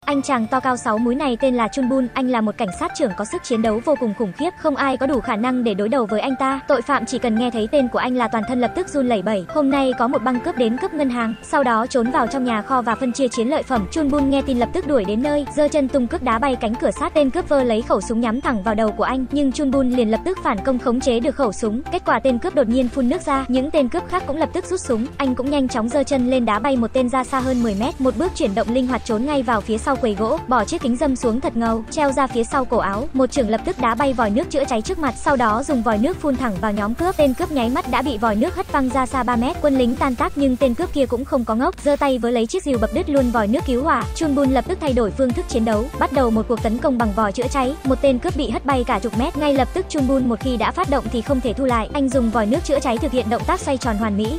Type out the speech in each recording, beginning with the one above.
Anh chàng to cao 6 múi này tên là Chunbun, anh là một cảnh sát trưởng có sức chiến đấu vô cùng khủng khiếp, không ai có đủ khả năng để đối đầu với anh ta. Tội phạm chỉ cần nghe thấy tên của anh là toàn thân lập tức run lẩy bẩy. Hôm nay có một băng cướp đến cướp ngân hàng, sau đó trốn vào trong nhà kho và phân chia chiến lợi phẩm. Chunbun nghe tin lập tức đuổi đến nơi, giơ chân tung cước đá bay cánh cửa sát. Tên cướp vơ lấy khẩu súng nhắm thẳng vào đầu của anh, nhưng Chunbun liền lập tức phản công khống chế được khẩu súng. Kết quả tên cướp đột nhiên phun nước ra, những tên cướp khác cũng lập tức rút súng. Anh cũng nhanh chóng giơ chân lên đá bay một tên ra xa hơn 10 mét, một bước chuyển động linh hoạt trốn ngay vào phía sau quầy gỗ, bỏ chiếc kính râm xuống thật ngầu, treo ra phía sau cổ áo. Một chưởng lập tức đá bay vòi nước chữa cháy trước mặt, sau đó dùng vòi nước phun thẳng vào nhóm cướp. Tên cướp nháy mắt đã bị vòi nước hất văng ra xa 3 mét. Quân lính tan tác nhưng tên cướp kia cũng không có ngốc, giơ tay với lấy chiếc rìu bập đứt luôn vòi nước cứu hỏa. Chunbun lập tức thay đổi phương thức chiến đấu, bắt đầu một cuộc tấn công bằng vòi chữa cháy. Một tên cướp bị hất bay cả chục mét, ngay lập tức Chunbun một khi đã phát động thì không thể thu lại. Anh dùng vòi nước chữa cháy thực hiện động tác xoay tròn hoàn mỹ.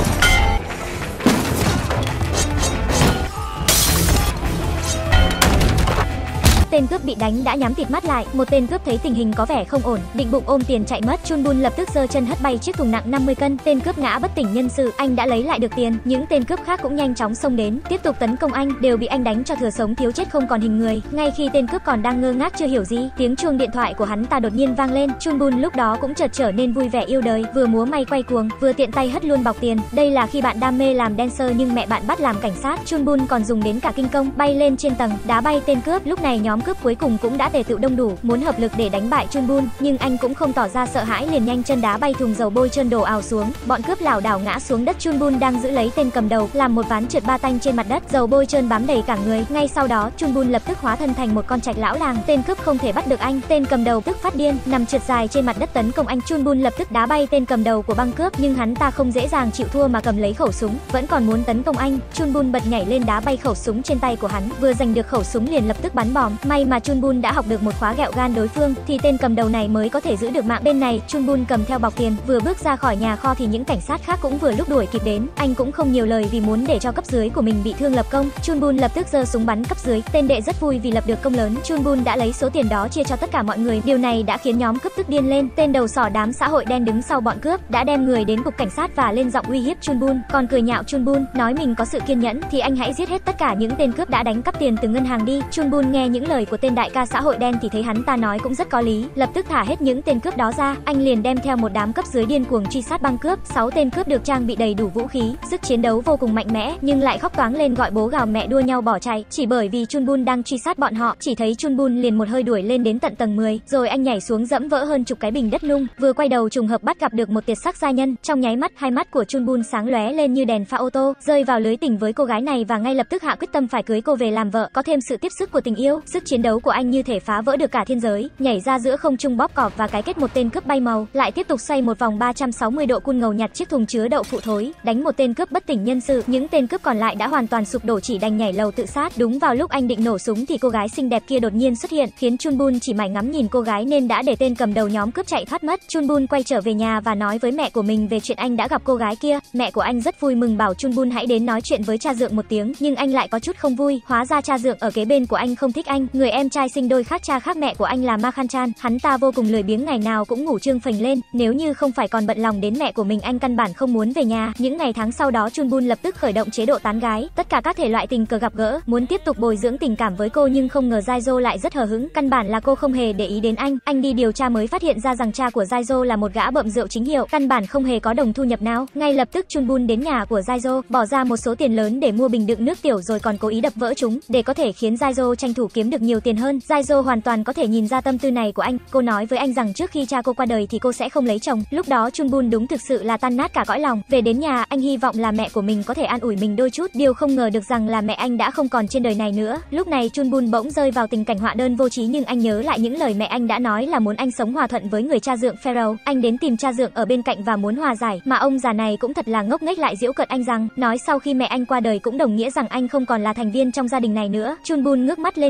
Tên cướp bị đánh đã nhắm tịt mắt lại, một tên cướp thấy tình hình có vẻ không ổn, định bụng ôm tiền chạy mất. Chunbun lập tức giơ chân hất bay chiếc thùng nặng 50 cân, tên cướp ngã bất tỉnh nhân sự, anh đã lấy lại được tiền. Những tên cướp khác cũng nhanh chóng xông đến, tiếp tục tấn công anh, đều bị anh đánh cho thừa sống thiếu chết không còn hình người. Ngay khi tên cướp còn đang ngơ ngác chưa hiểu gì, tiếng chuông điện thoại của hắn ta đột nhiên vang lên. Chunbun lúc đó cũng chợt trở nên vui vẻ yêu đời, vừa múa may quay cuồng, vừa tiện tay hất luôn bọc tiền. Đây là khi bạn đam mê làm dancer nhưng mẹ bạn bắt làm cảnh sát. Chunbun còn dùng đến cả kinh công, bay lên trên tầng, đá bay tên cướp. Lúc này nhóm cướp cuối cùng cũng đã tề tựu đông đủ, muốn hợp lực để đánh bại Chunbun, nhưng anh cũng không tỏ ra sợ hãi, liền nhanh chân đá bay thùng dầu bôi trơn đổ ào xuống. Bọn cướp lảo đảo ngã xuống đất. Chunbun đang giữ lấy tên cầm đầu, làm một ván trượt ba tanh trên mặt đất, dầu bôi trơn bám đầy cả người. Ngay sau đó, Chunbun lập tức hóa thân thành một con trạch lão làng. Tên cướp không thể bắt được anh, tên cầm đầu tức phát điên, nằm trượt dài trên mặt đất tấn công anh. Chunbun lập tức đá bay tên cầm đầu của băng cướp, nhưng hắn ta không dễ dàng chịu thua mà cầm lấy khẩu súng, vẫn còn muốn tấn công anh. Chunbun bật nhảy lên đá bay khẩu súng trên tay của hắn, vừa giành được khẩu súng liền lập tức bắn bom. May mà Chunbun đã học được một khóa ghẹo gan đối phương thì tên cầm đầu này mới có thể giữ được mạng. Bên này Chunbun cầm theo bọc tiền, vừa bước ra khỏi nhà kho thì những cảnh sát khác cũng vừa lúc đuổi kịp đến. Anh cũng không nhiều lời vì muốn để cho cấp dưới của mình bị thương lập công. Chunbun lập tức giơ súng bắn cấp dưới, tên đệ rất vui vì lập được công lớn. Chunbun đã lấy số tiền đó chia cho tất cả mọi người, điều này đã khiến nhóm cướp tức điên lên. Tên đầu sỏ đám xã hội đen đứng sau bọn cướp đã đem người đến cục cảnh sát và lên giọng uy hiếp Chunbun, còn cười nhạo Chunbun, nói mình có sự kiên nhẫn thì anh hãy giết hết tất cả những tên cướp đã đánh cắp tiền từ ngân hàng đi. Chunbun nghe những lời của tên đại ca xã hội đen thì thấy hắn ta nói cũng rất có lý, lập tức thả hết những tên cướp đó ra. Anh liền đem theo một đám cấp dưới điên cuồng truy sát băng cướp. 6 tên cướp được trang bị đầy đủ vũ khí, sức chiến đấu vô cùng mạnh mẽ, nhưng lại khóc toáng lên gọi bố gào mẹ đua nhau bỏ chạy, chỉ bởi vì Chunbun đang truy sát bọn họ. Chỉ thấy Chunbun liền một hơi đuổi lên đến tận tầng 10, rồi anh nhảy xuống dẫm vỡ hơn chục cái bình đất nung, vừa quay đầu trùng hợp bắt gặp được một tuyệt sắc gia nhân. Trong nháy mắt, hai mắt của Chunbun sáng lóe lên như đèn pha ô tô, rơi vào lưới tình với cô gái này và ngay lập tức hạ quyết tâm phải cưới cô về làm vợ. Có thêm sự tiếp sức của tình yêu, sức chiến đấu của anh như thể phá vỡ được cả thiên giới, nhảy ra giữa không trung bóp cọp và cái kết một tên cướp bay màu, lại tiếp tục xoay một vòng 360 độ cun ngầu nhặt chiếc thùng chứa đậu phụ thối, đánh một tên cướp bất tỉnh nhân sự. Những tên cướp còn lại đã hoàn toàn sụp đổ, chỉ đành nhảy lầu tự sát. Đúng vào lúc anh định nổ súng thì cô gái xinh đẹp kia đột nhiên xuất hiện, khiến Chunbun chỉ mải ngắm nhìn cô gái nên đã để tên cầm đầu nhóm cướp chạy thoát mất. Chunbun quay trở về nhà và nói với mẹ của mình về chuyện anh đã gặp cô gái kia. Mẹ của anh rất vui mừng, bảo Chunbun hãy đến nói chuyện với cha dượng một tiếng, nhưng anh lại có chút không vui. Hóa ra cha dượng ở kế bên của anh không thích anh. Người em trai sinh đôi khác cha khác mẹ của anh là Ma Khan Chan, hắn ta vô cùng lười biếng, ngày nào cũng ngủ trương phình lên, nếu như không phải còn bận lòng đến mẹ của mình anh căn bản không muốn về nhà. Những ngày tháng sau đó Chunbun lập tức khởi động chế độ tán gái, tất cả các thể loại tình cờ gặp gỡ, muốn tiếp tục bồi dưỡng tình cảm với cô, nhưng không ngờ Jaizo lại rất hờ hững, căn bản là cô không hề để ý đến anh. Anh đi điều tra mới phát hiện ra rằng cha của Jaizo là một gã bợm rượu chính hiệu, căn bản không hề có đồng thu nhập nào. Ngay lập tức Chunbun đến nhà của Jaizo, bỏ ra một số tiền lớn để mua bình đựng nước tiểu, rồi còn cố ý đập vỡ chúng để có thể khiến Jaizo tranh thủ kiếm được nhiều tiền hơn. Jaizo hoàn toàn có thể nhìn ra tâm tư này của anh. Cô nói với anh rằng trước khi cha cô qua đời thì cô sẽ không lấy chồng. Lúc đó Chunbun đúng thực sự là tan nát cả cõi lòng. Về đến nhà, anh hy vọng là mẹ của mình có thể an ủi mình đôi chút, điều không ngờ được rằng là mẹ anh đã không còn trên đời này nữa. Lúc này Chunbun bỗng rơi vào tình cảnh họa đơn vô trí, nhưng anh nhớ lại những lời mẹ anh đã nói là muốn anh sống hòa thuận với người cha dượng Pharaoh. Anh đến tìm cha dượng ở bên cạnh và muốn hòa giải, mà ông già này cũng thật là ngốc nghếch, lại giễu cợt anh rằng nói sau khi mẹ anh qua đời cũng đồng nghĩa rằng anh không còn là thành viên trong gia đình này nữa. Chunbun ngước mắt lên nhìn người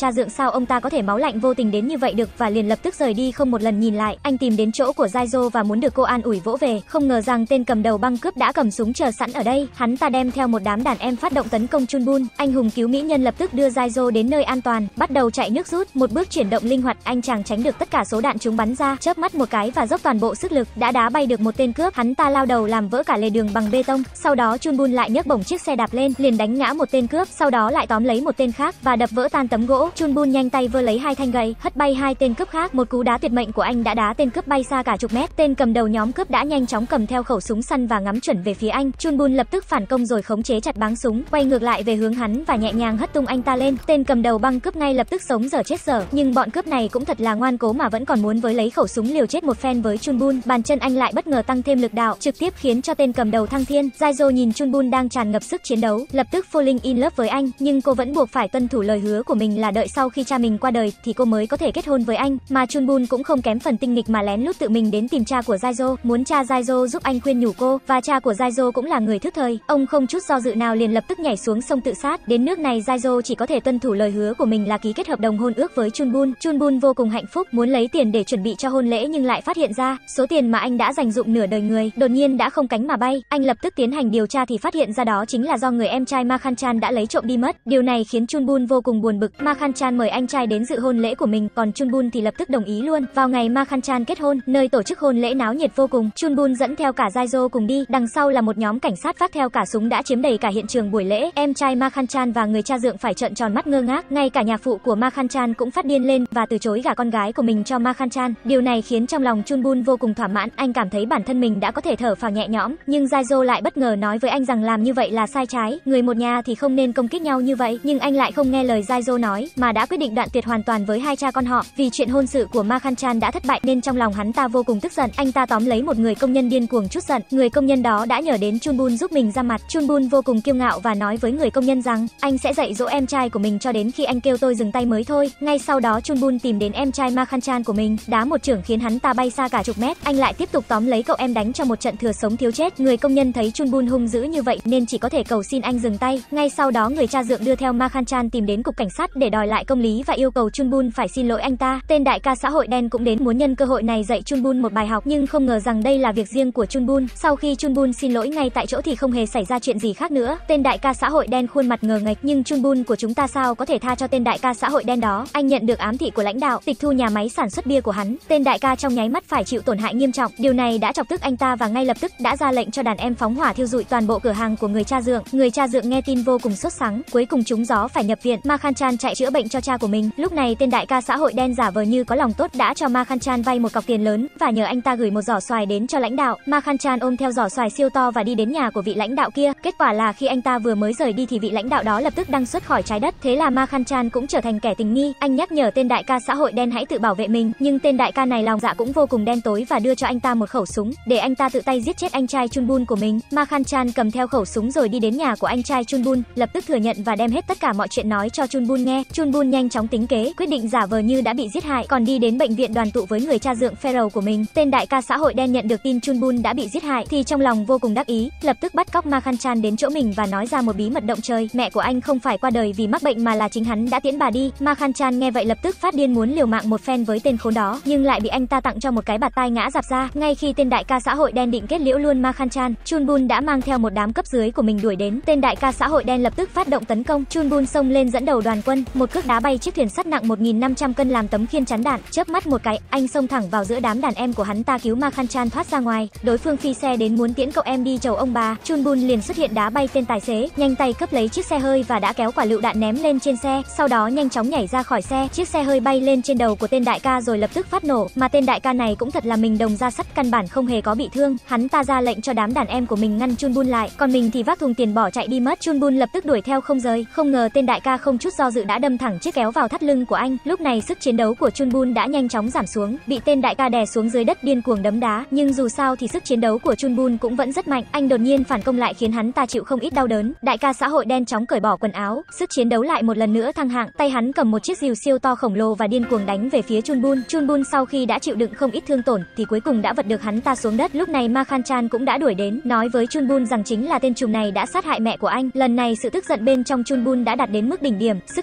cha dượng sao ông ta có thể máu lạnh vô tình đến như vậy được, và liền lập tức rời đi không một lần nhìn lại. Anh tìm đến chỗ của Jaizo và muốn được cô an ủi vỗ về, không ngờ rằng tên cầm đầu băng cướp đã cầm súng chờ sẵn ở đây. Hắn ta đem theo một đám đàn em phát động tấn công Chunbun. Anh hùng cứu mỹ nhân lập tức đưa Jaizo đến nơi an toàn, bắt đầu chạy nước rút, một bước chuyển động linh hoạt, anh chàng tránh được tất cả số đạn chúng bắn ra, chớp mắt một cái và dốc toàn bộ sức lực đã đá bay được một tên cướp. Hắn ta lao đầu làm vỡ cả lề đường bằng bê tông. Sau đó Chunbun lại nhấc bổng chiếc xe đạp lên, liền đánh ngã một tên cướp, sau đó lại tóm lấy một tên khác và đập vỡ tan tấm gỗ. Chunbun nhanh tay vơ lấy hai thanh gậy, hất bay hai tên cướp khác. Một cú đá tuyệt mệnh của anh đã đá tên cướp bay xa cả chục mét. Tên cầm đầu nhóm cướp đã nhanh chóng cầm theo khẩu súng săn và ngắm chuẩn về phía anh. Chunbun lập tức phản công rồi khống chế chặt báng súng, quay ngược lại về hướng hắn và nhẹ nhàng hất tung anh ta lên. Tên cầm đầu băng cướp ngay lập tức sống dở chết dở, nhưng bọn cướp này cũng thật là ngoan cố mà vẫn còn muốn với lấy khẩu súng liều chết một phen với Chunbun. Bàn chân anh lại bất ngờ tăng thêm lực đạo, trực tiếp khiến cho tên cầm đầu thăng thiên. Jaizo nhìn Chunbun đang tràn ngập sức chiến đấu, lập tức falling in love với anh, nhưng cô vẫn buộc phải tuân thủ lời hứa của mình là đợi sau khi cha mình qua đời thì cô mới có thể kết hôn với anh. Mà Chunbun cũng không kém phần tinh nghịch mà lén lút tự mình đến tìm cha của Jaizo, muốn cha Jaizo giúp anh khuyên nhủ cô, và cha của Jaizo cũng là người thức thời, ông không chút do dự nào liền lập tức nhảy xuống sông tự sát. Đến nước này Jaizo chỉ có thể tuân thủ lời hứa của mình là ký kết hợp đồng hôn ước với Chunbun. Chunbun vô cùng hạnh phúc, muốn lấy tiền để chuẩn bị cho hôn lễ nhưng lại phát hiện ra số tiền mà anh đã dành dụm nửa đời người đột nhiên đã không cánh mà bay. Anh lập tức tiến hành điều tra thì phát hiện ra đó chính là do người em trai Ma Khan Chan đã lấy trộm đi mất. Điều này khiến Chunbun vô cùng buồn bực. Ma Khan Chan mời anh trai đến dự hôn lễ của mình, còn Chunbun thì lập tức đồng ý luôn. Vào ngày Ma Khan Chan kết hôn, nơi tổ chức hôn lễ náo nhiệt vô cùng, Chunbun dẫn theo cả Jaizo cùng đi, đằng sau là một nhóm cảnh sát vác theo cả súng đã chiếm đầy cả hiện trường buổi lễ. Em trai Ma Khan Chan và người cha dượng phải trợn tròn mắt ngơ ngác, ngay cả nhạc phụ của Ma Khan Chan cũng phát điên lên và từ chối gả con gái của mình cho Ma Khan Chan. Điều này khiến trong lòng Chunbun vô cùng thỏa mãn, anh cảm thấy bản thân mình đã có thể thở phào nhẹ nhõm, nhưng Jaizo lại bất ngờ nói với anh rằng làm như vậy là sai trái, người một nhà thì không nên công kích nhau như vậy, nhưng anh lại không nghe lời Jaizo nói mà đã quyết định đoạn tuyệt hoàn toàn với hai cha con họ. Vì chuyện hôn sự của Ma Khan Chan đã thất bại nên trong lòng hắn ta vô cùng tức giận, anh ta tóm lấy một người công nhân điên cuồng trút giận. Người công nhân đó đã nhờ đến Chunbun giúp mình ra mặt. Chunbun vô cùng kiêu ngạo và nói với người công nhân rằng anh sẽ dạy dỗ em trai của mình cho đến khi anh kêu tôi dừng tay mới thôi. Ngay sau đó Chunbun tìm đến em trai Ma Khan Chan của mình, đá một chưởng khiến hắn ta bay xa cả chục mét. Anh lại tiếp tục tóm lấy cậu em đánh cho một trận thừa sống thiếu chết. Người công nhân thấy Chunbun hung dữ như vậy nên chỉ có thể cầu xin anh dừng tay. Ngay sau đó người cha dượng đưa theo Ma Khan Chan tìm đến cục cảnh sát để đòi lại công lý và yêu cầu Chunbun phải xin lỗi anh ta. Tên đại ca xã hội đen cũng đến muốn nhân cơ hội này dạy Chunbun một bài học, nhưng không ngờ rằng đây là việc riêng của Chunbun. Sau khi Chunbun xin lỗi ngay tại chỗ thì không hề xảy ra chuyện gì khác nữa. Tên đại ca xã hội đen khuôn mặt ngờ nghệch, nhưng Chunbun của chúng ta sao có thể tha cho tên đại ca xã hội đen đó. Anh nhận được ám thị của lãnh đạo tịch thu nhà máy sản xuất bia của hắn. Tên đại ca trong nháy mắt phải chịu tổn hại nghiêm trọng. Điều này đã chọc tức anh ta và ngay lập tức đã ra lệnh cho đàn em phóng hỏa thiêu rụi toàn bộ cửa hàng của người cha dượng. Người cha dượng nghe tin vô cùng sốt sắng, cuối cùng trúng gió phải nhập viện. Ma Khan Chan chạy chữa bệnh cho cha của mình. Lúc này tên đại ca xã hội đen giả vờ như có lòng tốt đã cho Ma Khan Chan vay một cọc tiền lớn và nhờ anh ta gửi một giỏ xoài đến cho lãnh đạo. Ma Khan Chan ôm theo giỏ xoài siêu to và đi đến nhà của vị lãnh đạo kia. Kết quả là khi anh ta vừa mới rời đi thì vị lãnh đạo đó lập tức đăng xuất khỏi trái đất. Thế là Ma Khan Chan cũng trở thành kẻ tình nghi. Anh nhắc nhở tên đại ca xã hội đen hãy tự bảo vệ mình, nhưng tên đại ca này lòng dạ cũng vô cùng đen tối và đưa cho anh ta một khẩu súng để anh ta tự tay giết chết anh trai Chunbun của mình. Ma Khan Chan cầm theo khẩu súng rồi đi đến nhà của anh trai Chunbun, lập tức thừa nhận và đem hết tất cả mọi chuyện nói cho Chunbun nghe. Chunbun nhanh chóng tính kế, quyết định giả vờ như đã bị giết hại, còn đi đến bệnh viện đoàn tụ với người cha dượng Pharaoh của mình. Tên đại ca xã hội đen nhận được tin Chunbun đã bị giết hại thì trong lòng vô cùng đắc ý, lập tức bắt cóc Ma Khan Chan đến chỗ mình và nói ra một bí mật động trời. Mẹ của anh không phải qua đời vì mắc bệnh mà là chính hắn đã tiễn bà đi. Ma Khan Chan nghe vậy lập tức phát điên muốn liều mạng một phen với tên khốn đó, nhưng lại bị anh ta tặng cho một cái bạt tai ngã dạp ra. Ngay khi tên đại ca xã hội đen định kết liễu luôn Ma Khan Chan, Chunbun đã mang theo một đám cấp dưới của mình đuổi đến. Tên đại ca xã hội đen lập tức phát động tấn công. Chunbun xông lên dẫn đầu đoàn quân, một cước đá bay chiếc thuyền sắt nặng 1.500 cân làm tấm khiên chắn đạn. Chớp mắt một cái, anh xông thẳng vào giữa đám đàn em của hắn ta cứu Ma Khan Chan thoát ra ngoài. Đối phương phi xe đến muốn tiễn cậu em đi chầu ông bà. Chunbun liền xuất hiện đá bay tên tài xế, nhanh tay cướp lấy chiếc xe hơi và đã kéo quả lựu đạn ném lên trên xe. Sau đó nhanh chóng nhảy ra khỏi xe. Chiếc xe hơi bay lên trên đầu của tên đại ca rồi lập tức phát nổ. Mà tên đại ca này cũng thật là mình đồng ra sắt, căn bản không hề có bị thương. Hắn ta ra lệnh cho đám đàn em của mình ngăn Chunbun lại, còn mình thì vác thùng tiền bỏ chạy đi mất. Chunbun lập tức đuổi theo không rời. Không ngờ tên đại ca không chút do dự đã đâm thẳng chiếc kéo vào thắt lưng của anh. Lúc này sức chiến đấu của Chunbun đã nhanh chóng giảm xuống, bị tên đại ca đè xuống dưới đất điên cuồng đấm đá. Nhưng dù sao thì sức chiến đấu của Chunbun cũng vẫn rất mạnh. Anh đột nhiên phản công lại khiến hắn ta chịu không ít đau đớn. Đại ca xã hội đen chóng cởi bỏ quần áo, sức chiến đấu lại một lần nữa thăng hạng. Tay hắn cầm một chiếc rìu siêu to khổng lồ và điên cuồng đánh về phía Chunbun. Chunbun sau khi đã chịu đựng không ít thương tổn thì cuối cùng đã vật được hắn ta xuống đất. Lúc này Ma Khan Chan cũng đã đuổi đến, nói với Chunbun rằng chính là tên trùm này đã sát hại mẹ của anh. Lần này sự tức giận bên trong Chunbun đã đạt đến mức đỉnh điểm, sức chiến đấu chỉ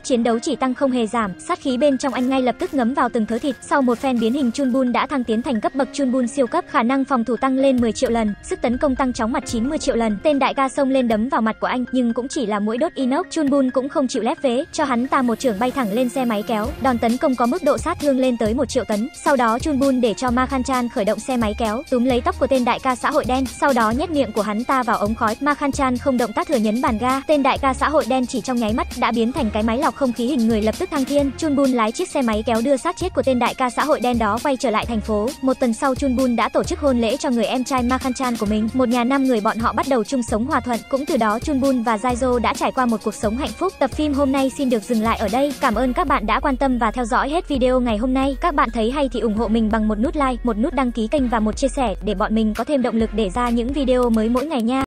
chỉ tăng không hề giảm, sát khí bên trong anh ngay lập tức ngấm vào từng thớ thịt. Sau một phen biến hình, Chunbul đã thăng tiến thành cấp bậc Chunbul siêu cấp, khả năng phòng thủ tăng lên 10 triệu lần, sức tấn công tăng chóng mặt 90 triệu lần. Tên đại ca xông lên đấm vào mặt của anh, nhưng cũng chỉ là mũi đốt inox. Chunbul cũng không chịu lép vế, cho hắn ta một chưởng bay thẳng lên xe máy kéo. Đòn tấn công có mức độ sát thương lên tới 1 triệu tấn. Sau đó Chunbul để cho Ma Khan Chan khởi động xe máy kéo, túm lấy tóc của tên đại ca xã hội đen, sau đó nhét miệng của hắn ta vào ống khói. Ma Khan Chan không động tác thừa nhấn bàn ga, tên đại ca xã hội đen chỉ trong nháy mắt đã biến thành cái máy lọc không khí hình người lập tức thăng thiên. Chunbul lái chiếc xe máy kéo đưa xác chết của tên đại ca xã hội đen đó quay trở lại thành phố. Một tuần sau, Chunbul đã tổ chức hôn lễ cho người em trai Ma Khan Chan của mình. Một nhà 5 người bọn họ bắt đầu chung sống hòa thuận. Cũng từ đó Chunbul và Jaizo đã trải qua một cuộc sống hạnh phúc. Tập phim hôm nay xin được dừng lại ở đây. Cảm ơn các bạn đã quan tâm và theo dõi hết video ngày hôm nay. Các bạn thấy hay thì ủng hộ mình bằng một nút like, một nút đăng ký kênh và một chia sẻ để bọn mình có thêm động lực để ra những video mới mỗi ngày nha.